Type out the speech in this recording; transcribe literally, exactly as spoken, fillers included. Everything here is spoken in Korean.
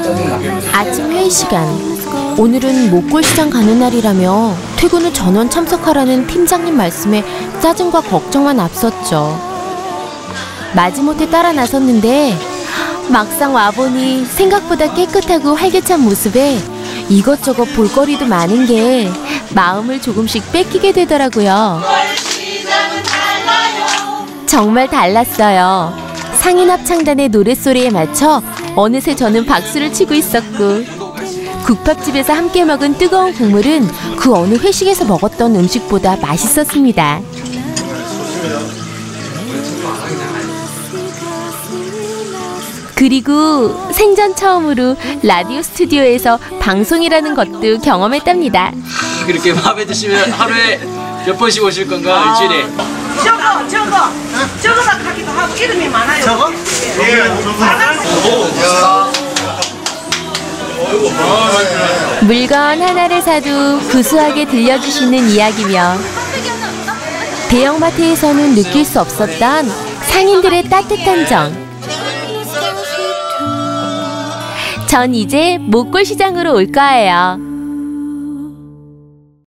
아침 회의 시간. 오늘은 목골시장 가는 날이라며 퇴근 후 전원 참석하라는 팀장님 말씀에 짜증과 걱정만 앞섰죠. 마지못해 따라 나섰는데 막상 와보니 생각보다 깨끗하고 활기찬 모습에 이것저것 볼거리도 많은 게 마음을 조금씩 뺏기게 되더라고요. 정말 달랐어요. 상인 합창단의 노랫소리에 맞춰 어느새 저는 박수를 치고 있었고, 국밥집에서 함께 먹은 뜨거운 국물은 그 어느 회식에서 먹었던 음식보다 맛있었습니다. 그리고 생전 처음으로 라디오 스튜디오에서 방송이라는 것도 경험했답니다. 그렇게 마음에 드시면 하루에 몇 번씩 오실 건가? 아, 일주일에? 저거 저거 저거다 하기도 하고 이름이 많아요. 저거? 예. 물건 하나를 사도 구수하게 들려주시는 이야기며 대형마트에서는 느낄 수 없었던 상인들의 따뜻한 정. 전 이제 목골시장으로 올 거예요.